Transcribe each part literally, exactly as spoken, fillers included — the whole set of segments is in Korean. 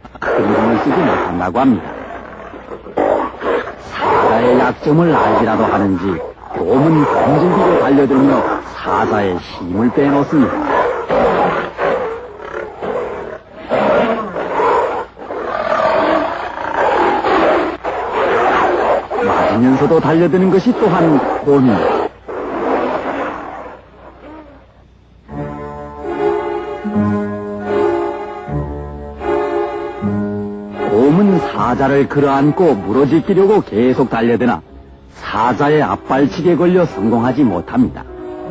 큰 힘을 쓰지 못한다고 합니다. 사자의 약점을 알기라도 하는지 곰은 던질기로 달려들며 사자의 힘을 빼놓습니다. 맞으면서도 달려드는 것이 또한 곰입니다. 곰은 사자를 끌어안고 물어지키려고 계속 달려드나 사자의 앞발치기에 걸려 성공하지 못합니다.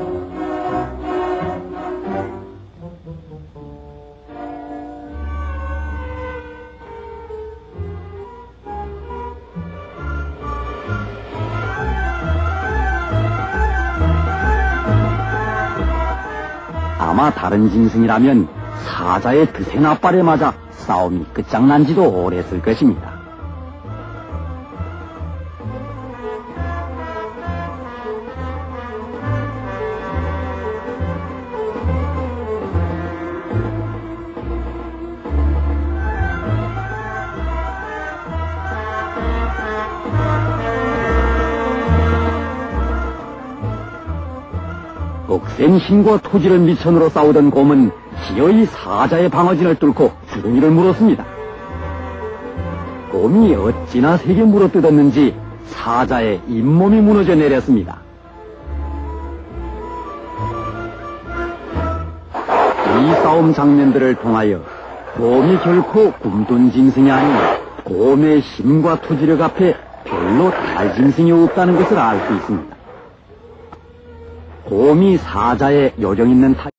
아마 다른 짐승이라면 사자의 드센 앞발에 맞아 싸움이 끝장난 지도 오래했을 것입니다. 억센 힘과 토지를 미천으로 싸우던 곰은 기어이 사자의 방어진을 뚫고 주둥이를 물었습니다. 곰이 어찌나 세게 물어뜯었는지 사자의 잇몸이 무너져 내렸습니다. 이 싸움 장면들을 통하여 곰이 결코 굶돈 짐승이 아닌 곰의 힘과 투지력 앞에 별로 다할 짐승이 없다는 것을 알 수 있습니다. 곰이 사자의 요령 있는 타